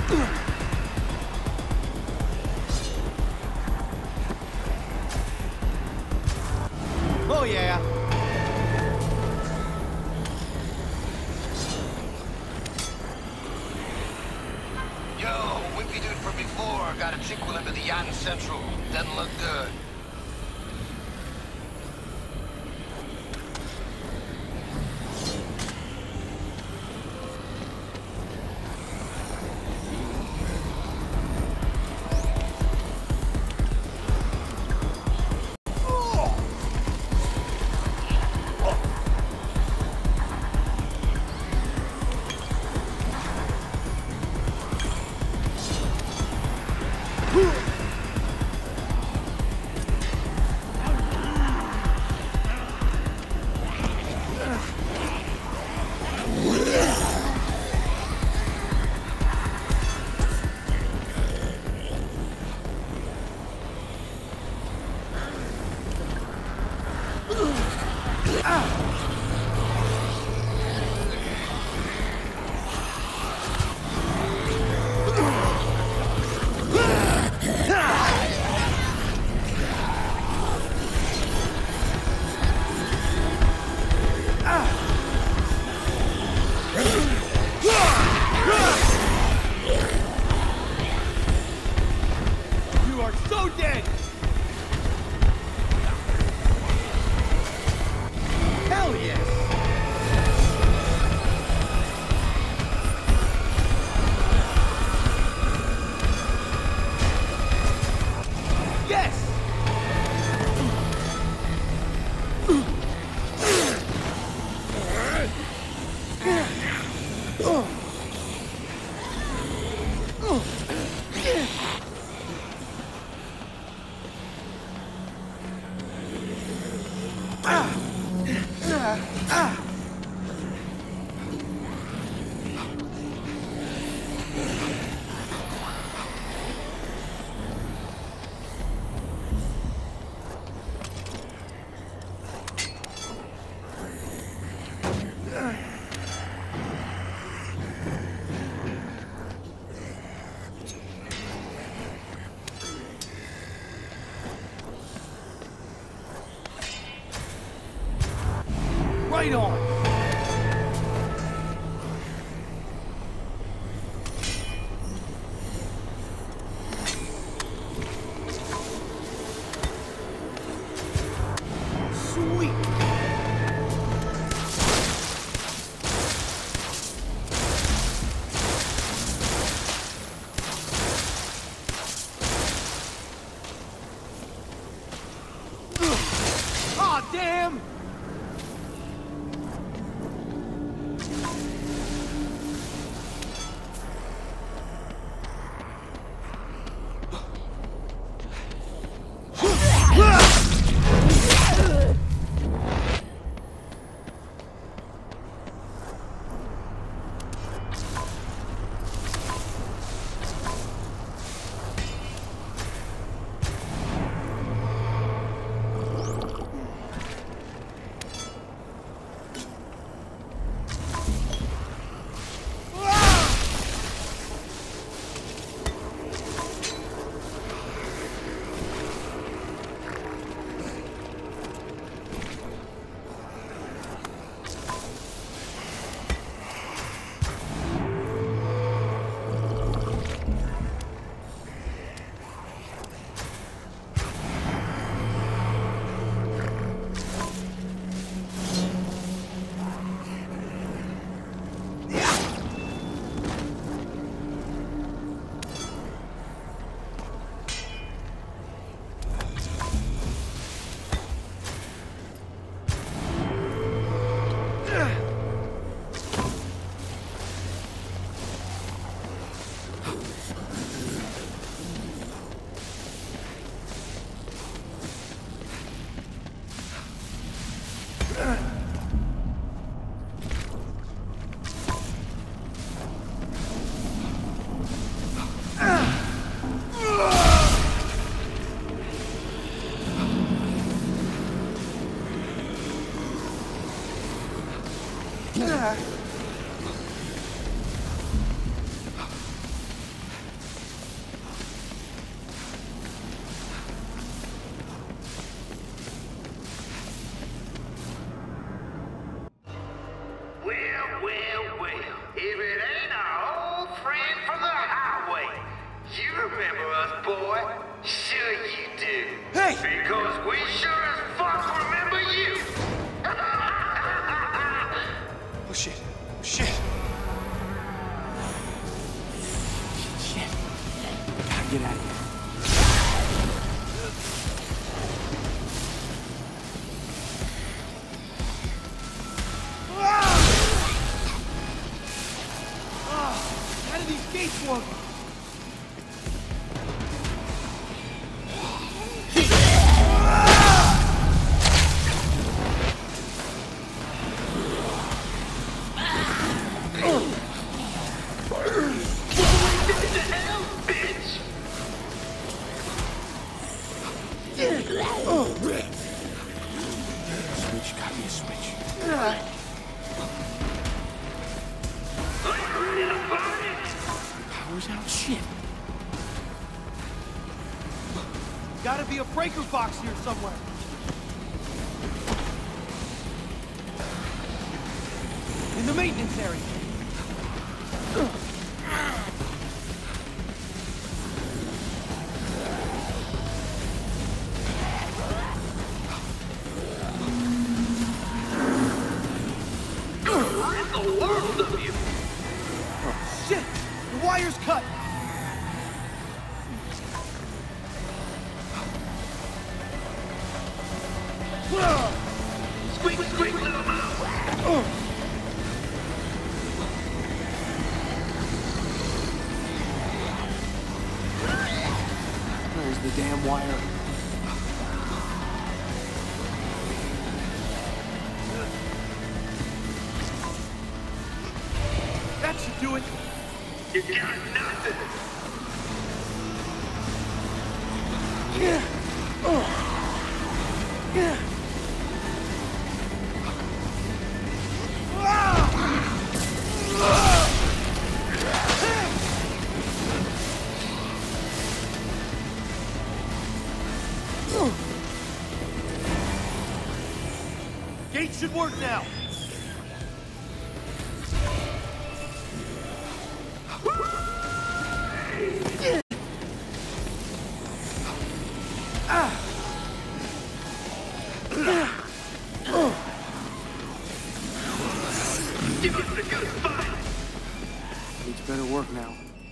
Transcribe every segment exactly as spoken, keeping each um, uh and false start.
Oh yeah. Yo, wimpy dude from before got a sequel into the Yacht Central. Doesn't look good. Right on! Sweet! Aw, damn! boy. Sure you do. Hey! Because we sure as fuck remember you. Oh shit. Shit. Shit. Gotta get out of here. How do these gates work? Switch, gotta be a switch. Power's out. Shit. Gotta be a breaker box here somewhere. In the maintenance area. Shit! The wire's cut! Squeak, squeak, little mouse. Where's the damn wire? That should do it. You got nothing. Yeah. Oh. Yeah. Gate should work now. Give us a good fight. It's better work now.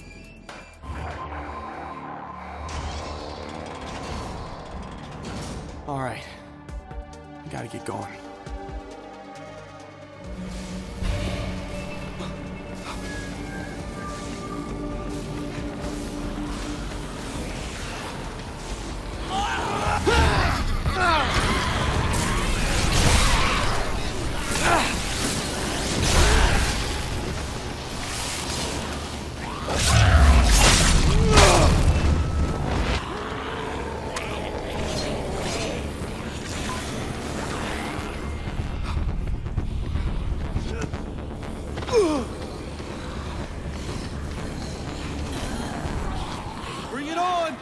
All right. Gotta get going. Bring it on!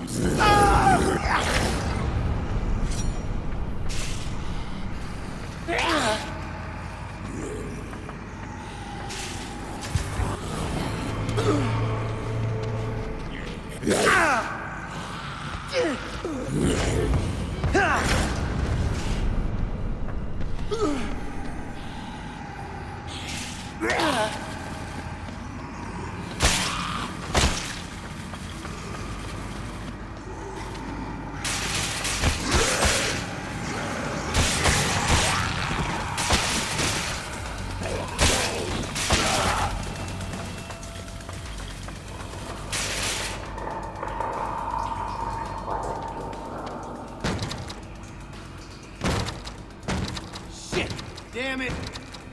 Damn it!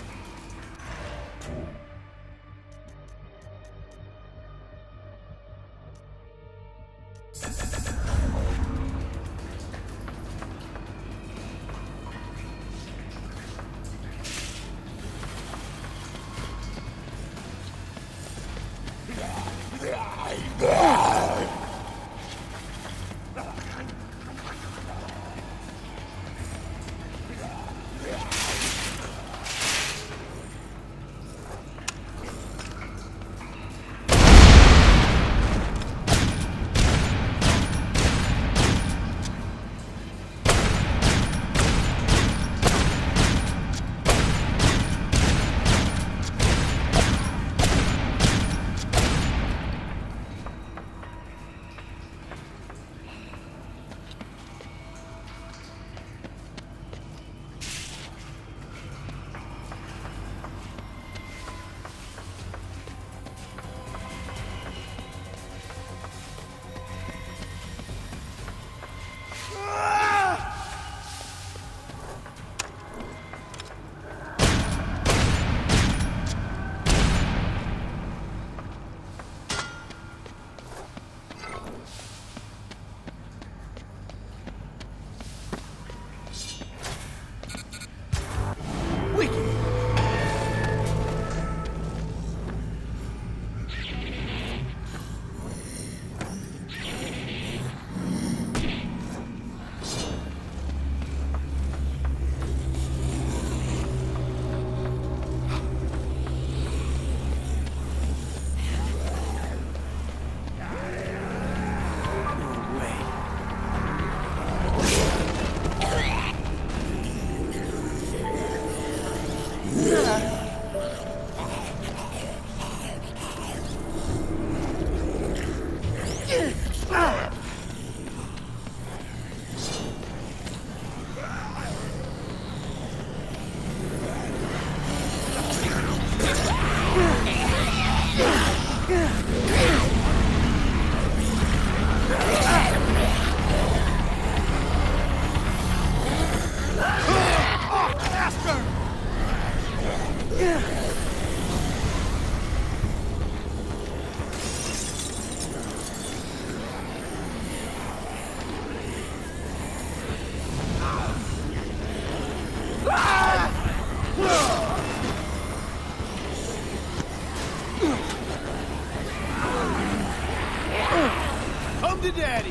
Come to daddy.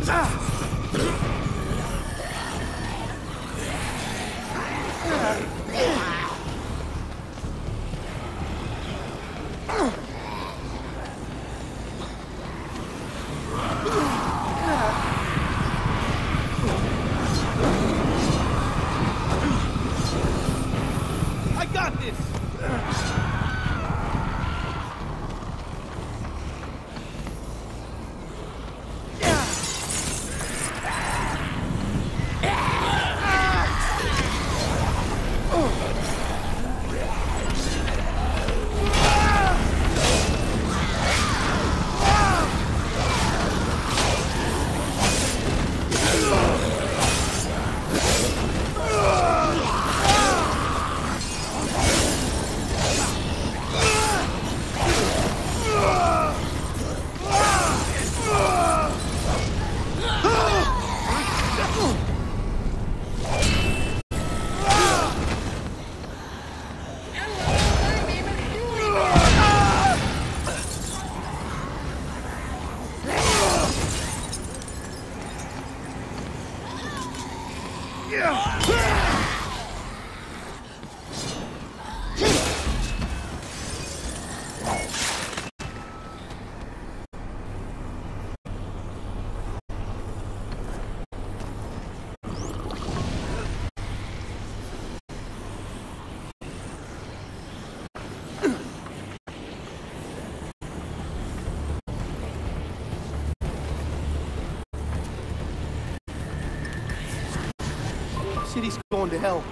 City's going to hell.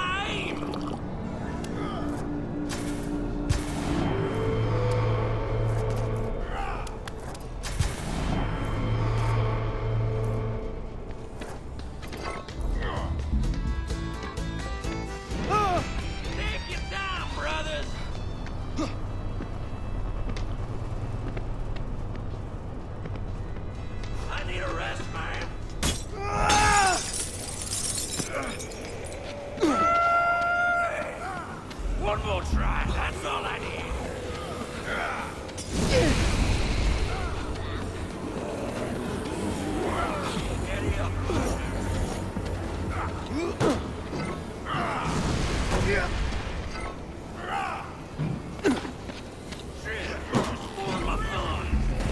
time! Take your time, brothers! I need a rest, man. One more try, that's all I need. Steady up. Shit, spoil my fun.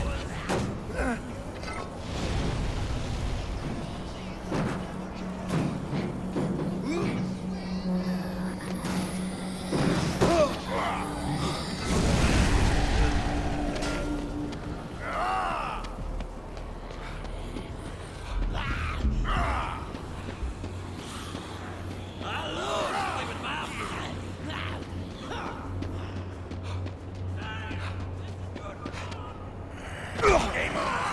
I love sleeping my Game on!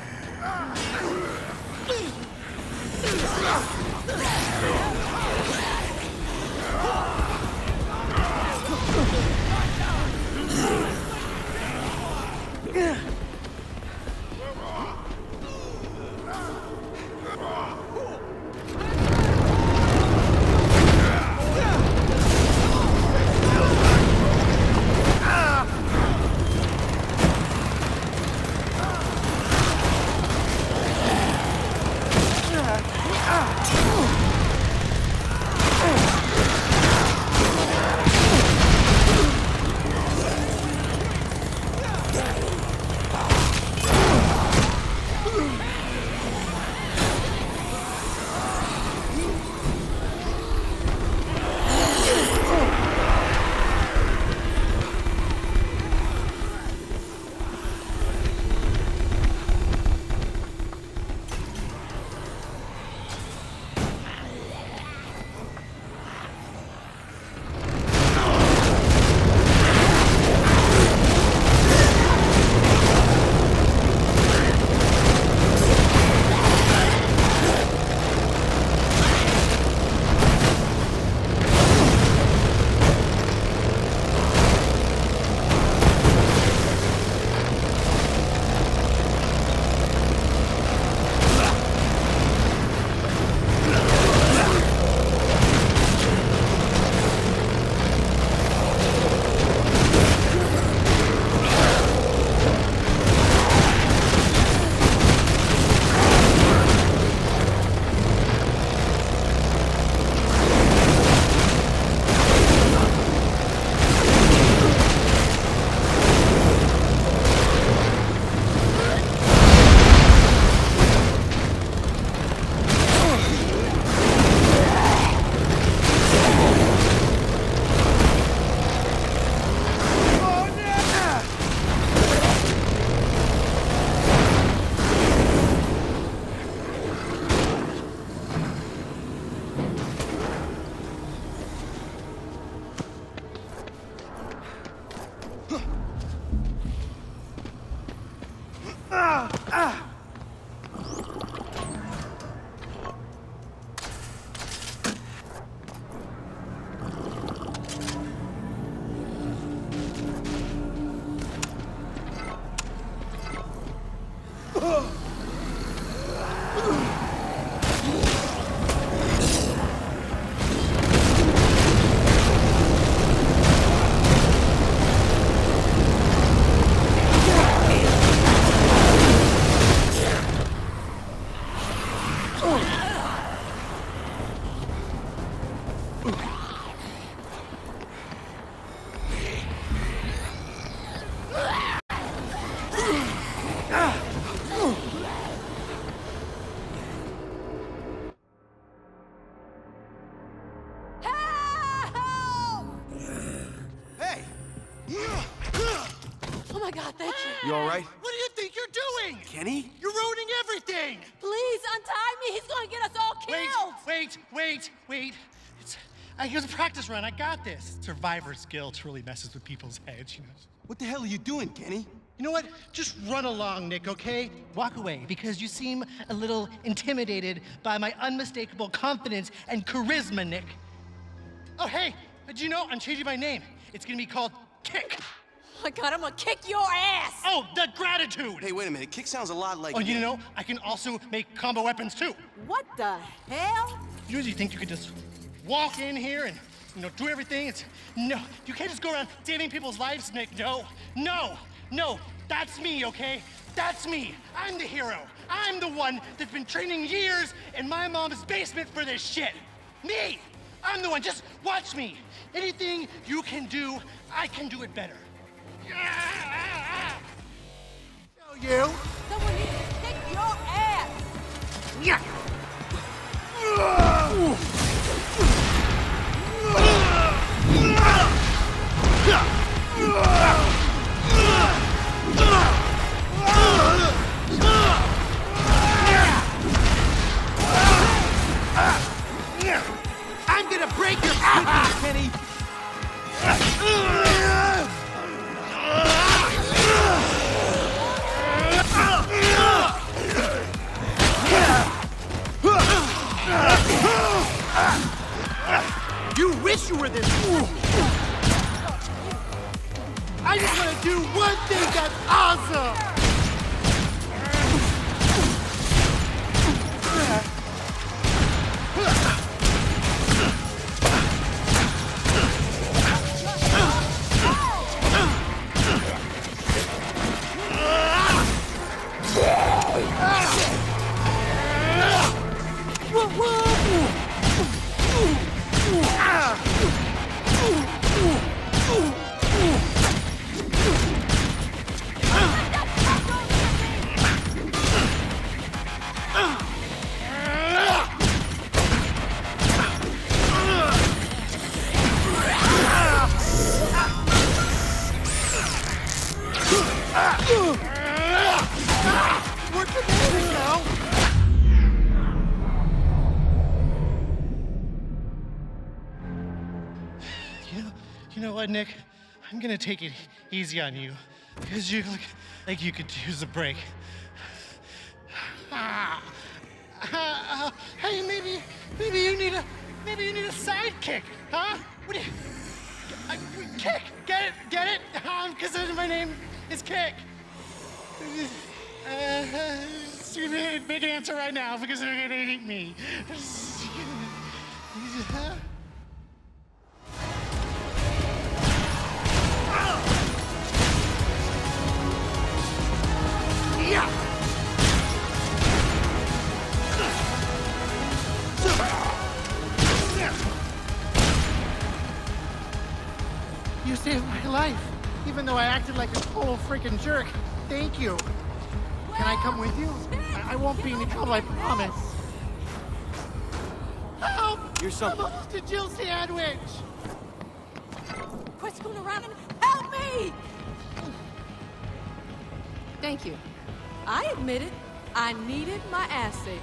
my God, thank you. You all right? What do you think you're doing? Kenny? You're ruining everything! Please untie me. He's going to get us all Wait, killed. wait, wait, wait. It's, I, it was a practice run. I got this. Survivor's guilt really messes with people's heads, you know. What the hell are you doing, Kenny? You know what? Just run along, Nick, okay? Walk away, because you seem a little intimidated by my unmistakable confidence and charisma, Nick. Oh, hey, did you know I'm changing my name? It's gonna be called Kick. Oh my God, I'm gonna kick your ass! Oh, the gratitude! Hey, wait a minute. Kick sounds a lot like... Oh, you know, I can also make combo weapons, too. What the hell? You really think you could just walk in here and, you know, do everything? It's, no, you can't just go around saving people's lives, Nick. No, no, no, that's me, okay? That's me. I'm the hero. I'm the one that's been training years in my mom's basement for this shit. Me. I'm the one. Just watch me. Anything you can do, I can do it better. Show you. Someone needs to kick your ass! Yeah. I'm gonna break your kidneys, Kenny! You wish you were this cool! I just want to do one thing that's awesome! We're together now! You know, you know what, Nick? I'm gonna take it easy on you, because you look like you could use a break. Ah, uh, uh, hey, maybe, maybe you need a, maybe you need a sidekick, huh? What do you? I, kick, get it, get it? Um, because my name is Kick. Uh, big answer right now because they're gonna hate me. Yeah. You saved my life, even though I acted like a total freaking jerk. Thank you. Can I come with you? I, I won't be in any trouble, I promise. Help! You're some... I'm almost a Jill sandwich! Quit screwing around and help me! Thank you. I admit it. I needed my ass saving.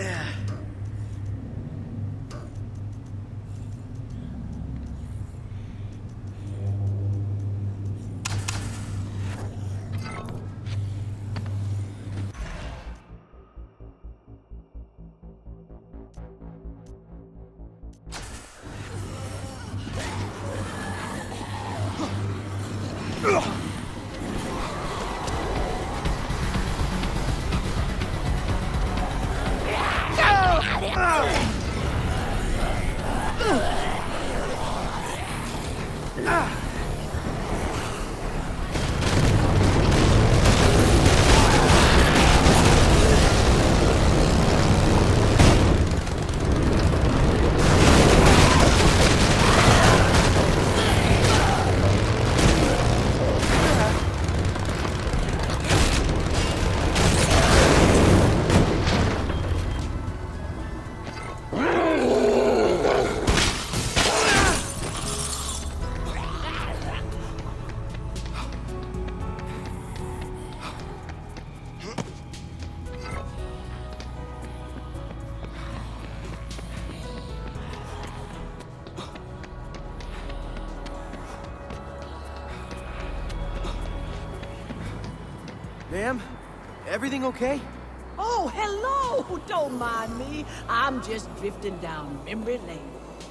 Ma'am, everything okay? Oh, hello! Don't mind me. I'm just drifting down memory lane.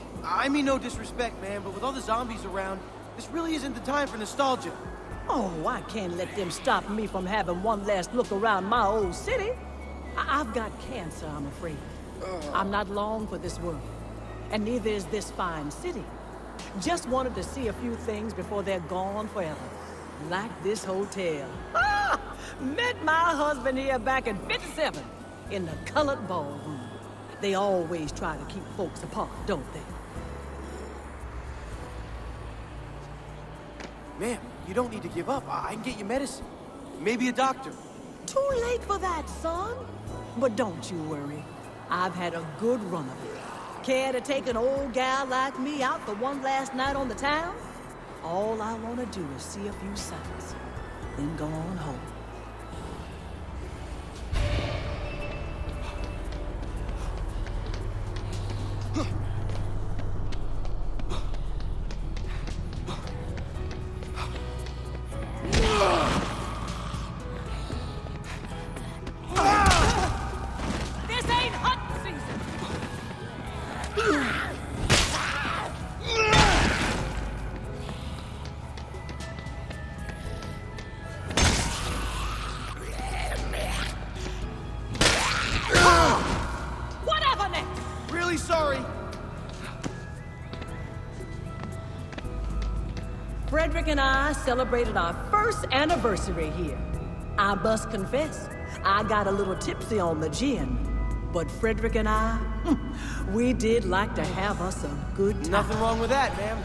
I mean no disrespect, ma'am, but with all the zombies around, this really isn't the time for nostalgia. Oh, I can't let them stop me from having one last look around my old city. I I've got cancer, I'm afraid. I'm not long for this world, and neither is this fine city. Just wanted to see a few things before they're gone forever. Like this hotel. Ah! Met my husband here back in fifty-seven, in the colored ballroom. They always try to keep folks apart, don't they? Ma'am, you don't need to give up. I I can get you medicine. Maybe a doctor. Too late for that, son. But don't you worry. I've had a good run of it. Care to take an old gal like me out for one last night on the town? All I want to do is see a few sights, then go on home. This ain't hunting season. Whatever next. Really sorry. Frederick and I celebrated our first anniversary here. I must confess, I got a little tipsy on the gin. But Frederick and I, we did like to have us a good time. Nothing wrong with that, ma'am.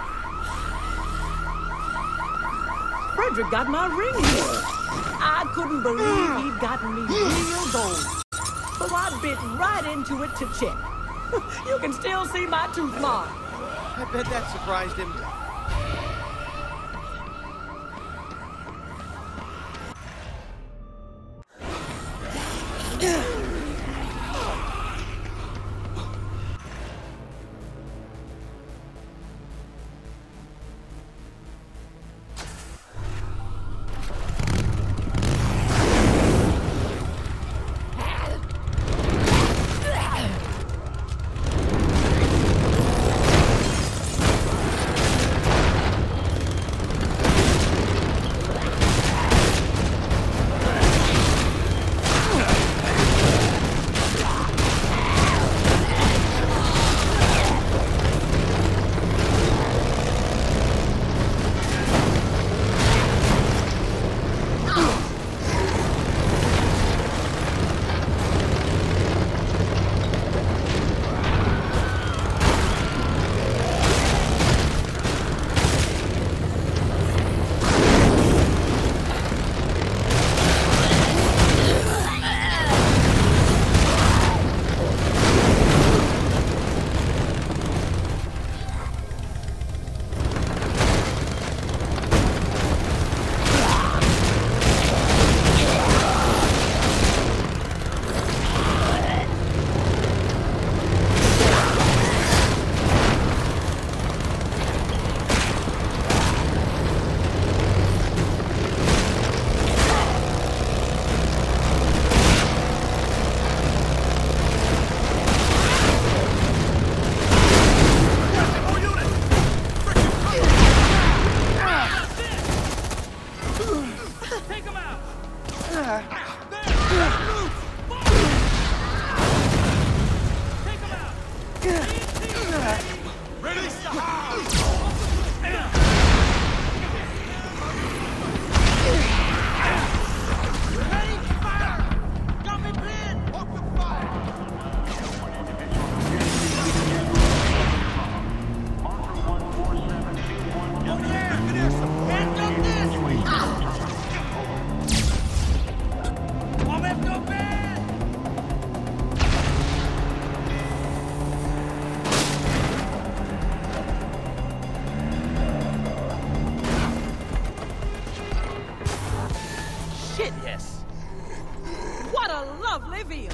Frederick got my ring here. I couldn't wouldn't believe he'd gotten me real gold. So I bit right into it to check. You can still see my tooth mark. I bet that surprised him. What a lovely view.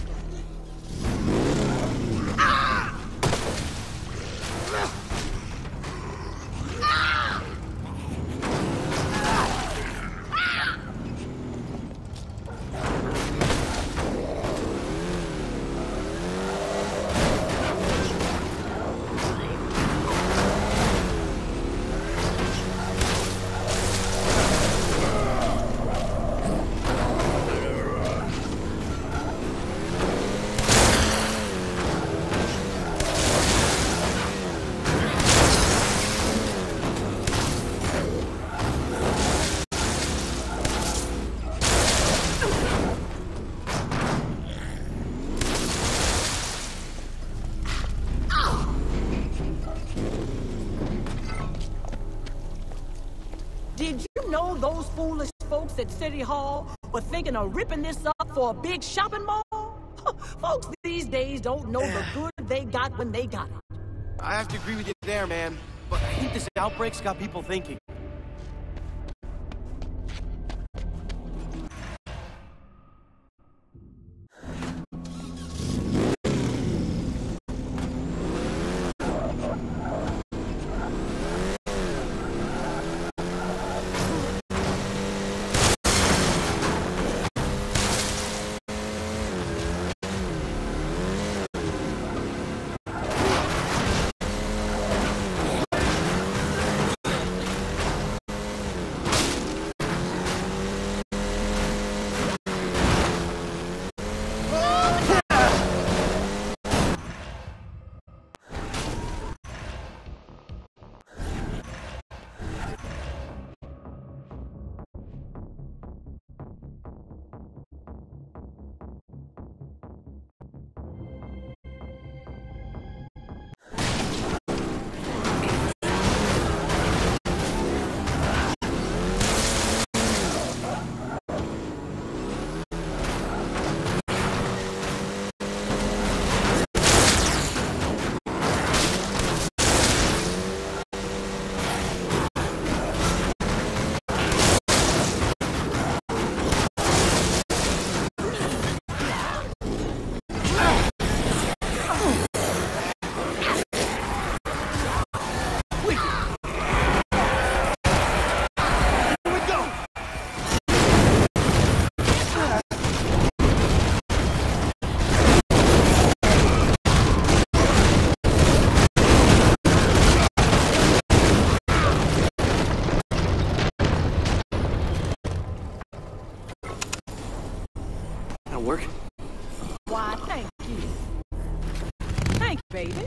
Did you know those foolish folks at City Hall were thinking of ripping this up for a big shopping mall? Folks these days don't know the good they got when they got it. I have to agree with you there, man. But I think this outbreak's got people thinking. That'll work. Why, thank you. Thank you, baby.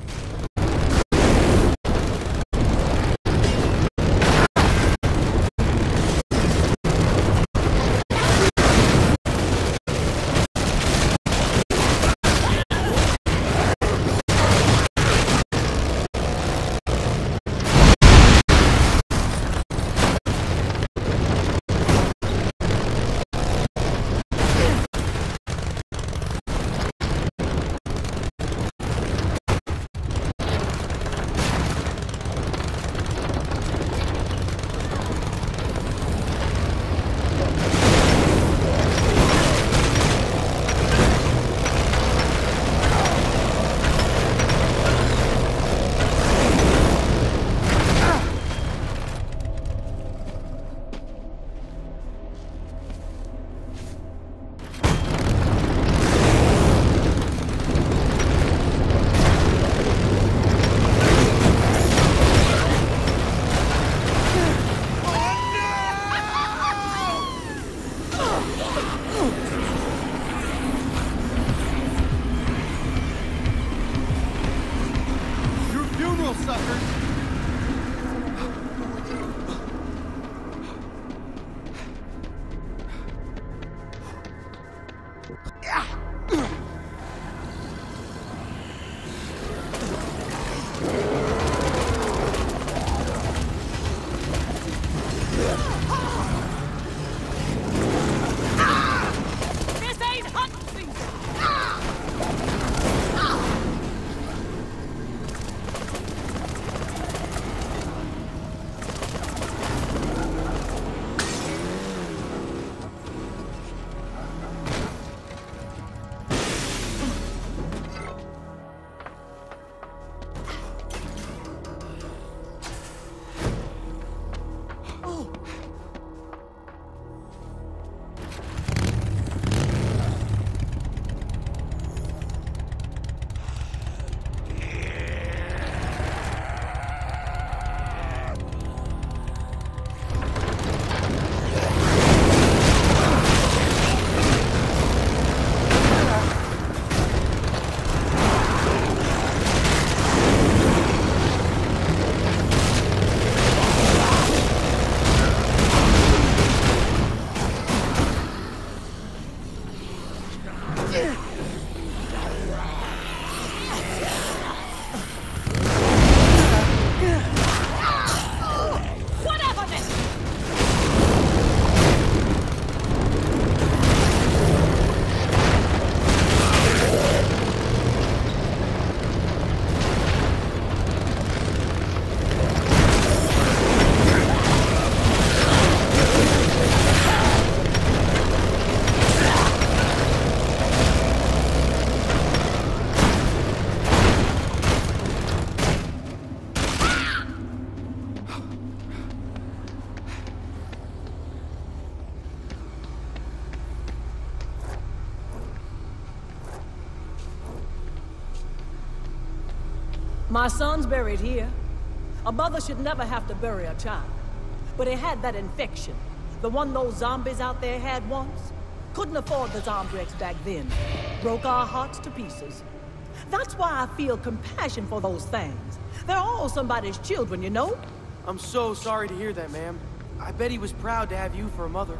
My son's buried here. A mother should never have to bury a child. But he had that infection. The one those zombies out there had once. Couldn't afford the Zombrex back then. Broke our hearts to pieces. That's why I feel compassion for those things. They're all somebody's children, you know? I'm so sorry to hear that, ma'am. I bet he was proud to have you for a mother.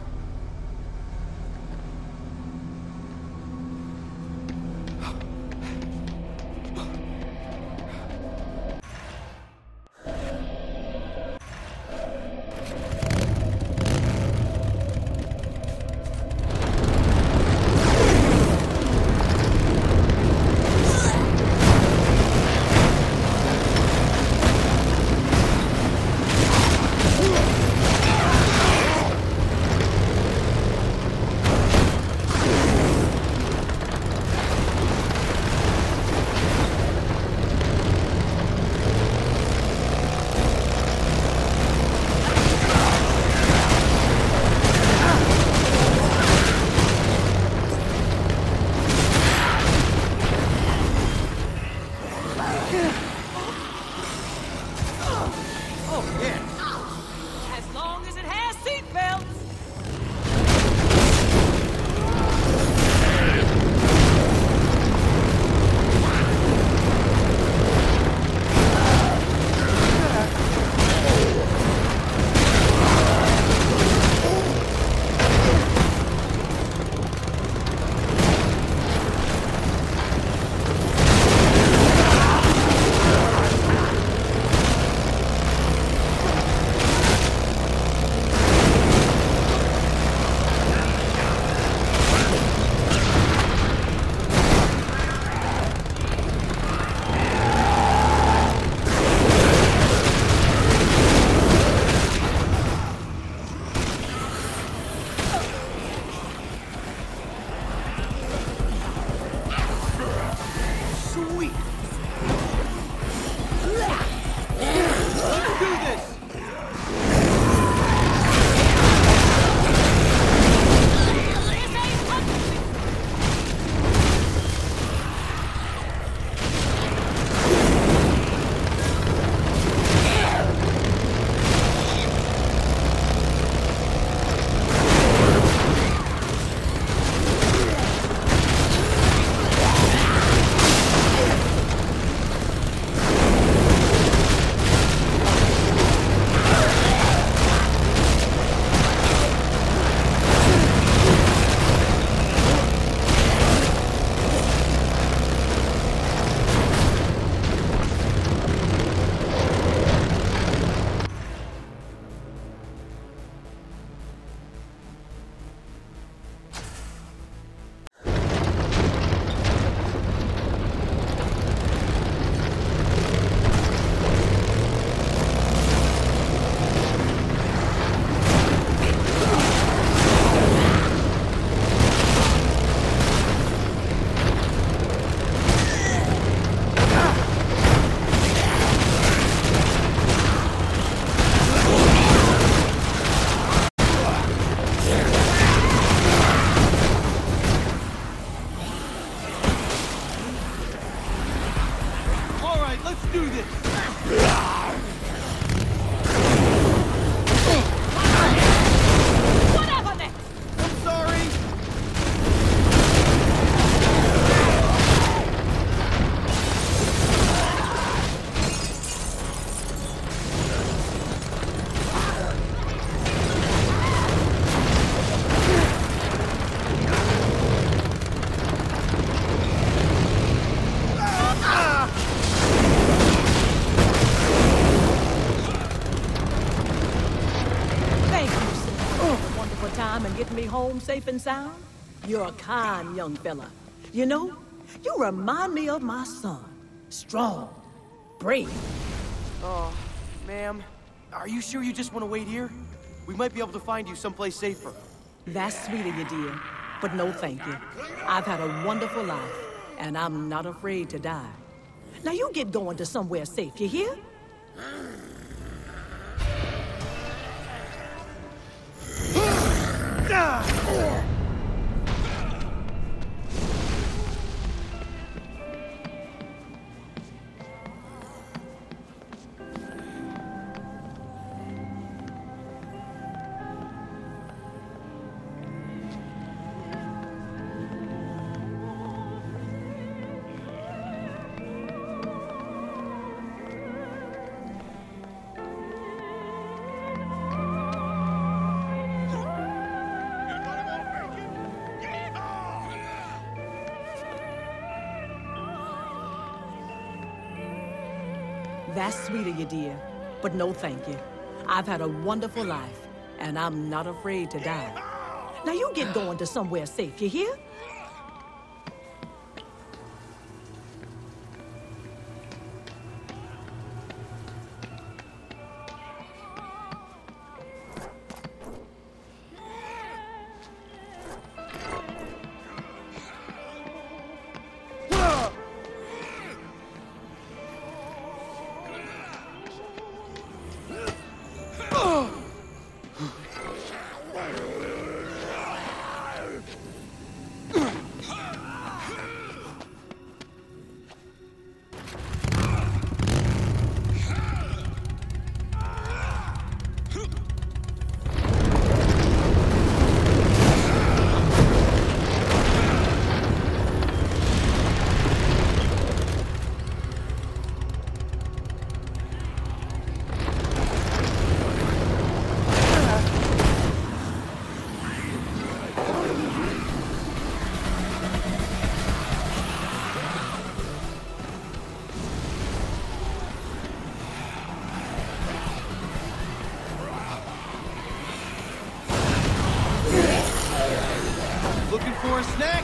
home safe and sound? You're a kind young fella. You know, you remind me of my son. Strong, brave. Oh, ma'am, are you sure you just want to wait here? We might be able to find you someplace safer. That's sweet of you, dear. But no thank you. I've had a wonderful life, and I'm not afraid to die. Now you get going to somewhere safe, you hear? That's sweet of you, dear. But no thank you. I've had a wonderful life, and I'm not afraid to die. Now you get going to somewhere safe, you hear? Looking for a snack?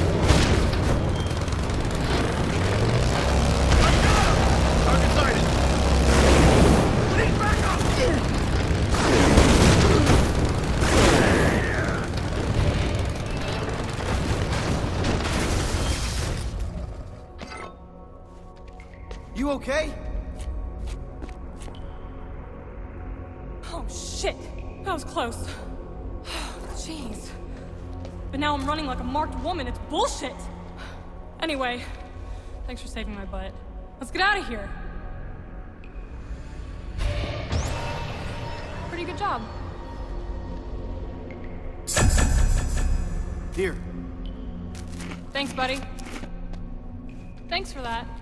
Target sighted! okay? Oh, shit. That was close. Jeez. But now I'm running like a marked woman. It's bullshit. Anyway, thanks for saving my butt. Let's get out of here. Pretty good job. Here. Thanks, buddy. Thanks for that.